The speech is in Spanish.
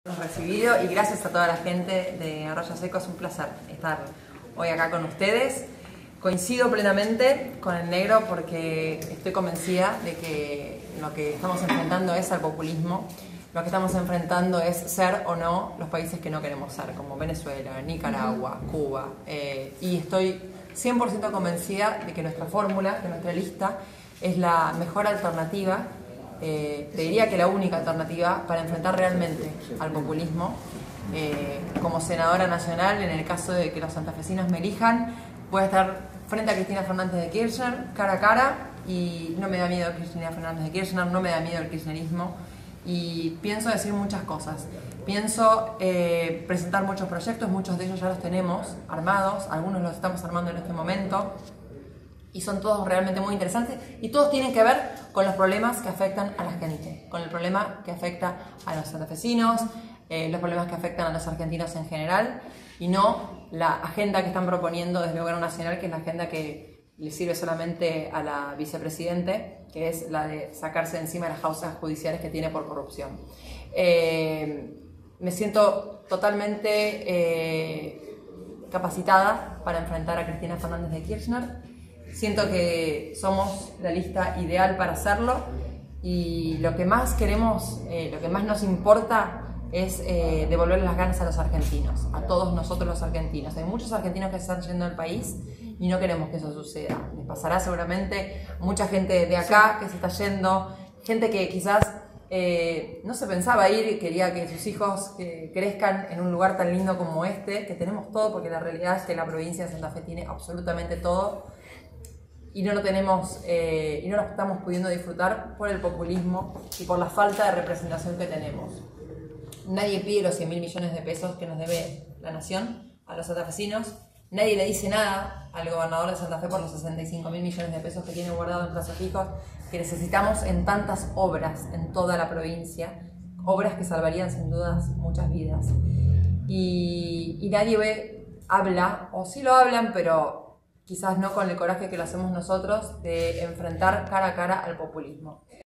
Recibido y gracias a toda la gente de Arroyo Seco, es un placer estar hoy acá con ustedes. Coincido plenamente con el negro porque estoy convencida de que lo que estamos enfrentando es al populismo. Lo que estamos enfrentando es ser o no los países que no queremos ser, como Venezuela, Nicaragua, Cuba. Y estoy 100% convencida de que nuestra fórmula, que nuestra lista, es la mejor alternativa. Te diría que la única alternativa para enfrentar realmente al populismo. Como senadora nacional, en el caso de que los santafesinos me elijan, voy a estar frente a Cristina Fernández de Kirchner, cara a cara, y no me da miedo Cristina Fernández de Kirchner, no me da miedo el kirchnerismo, y pienso decir muchas cosas. Pienso presentar muchos proyectos, muchos de ellos ya los tenemos armados, algunos los estamos armando en este momento, y son todos realmente muy interesantes y todos tienen que ver con los problemas que afectan a la gente, con el problema que afecta a los santafesinos, los problemas que afectan a los argentinos en general, y no la agenda que están proponiendo desde el gobierno nacional, que es la agenda que le sirve solamente a la vicepresidente, que es la de sacarse de encima las causas judiciales que tiene por corrupción. Me siento totalmente capacitada para enfrentar a Cristina Fernández de Kirchner. Siento que somos la lista ideal para hacerlo, y lo que más queremos, lo que más nos importa es devolverle las ganas a los argentinos, a todos nosotros los argentinos. Hay muchos argentinos que se están yendo del país y no queremos que eso suceda. Les pasará seguramente mucha gente de acá que se está yendo, gente que quizás no se pensaba ir y quería que sus hijos crezcan en un lugar tan lindo como este, que tenemos todo, porque la realidad es que la provincia de Santa Fe tiene absolutamente todo, y no lo tenemos, y no lo estamos pudiendo disfrutar por el populismo y por la falta de representación que tenemos. Nadie pide los 100.000 millones de pesos que nos debe la nación a los santafesinos. Nadie le dice nada al gobernador de Santa Fe por los 65.000 millones de pesos que tiene guardado en plazos fijos, que necesitamos en tantas obras en toda la provincia, obras que salvarían sin dudas muchas vidas. Y nadie habla, o sí lo hablan, pero quizás no con el coraje que lo hacemos nosotros, de enfrentar cara a cara al populismo.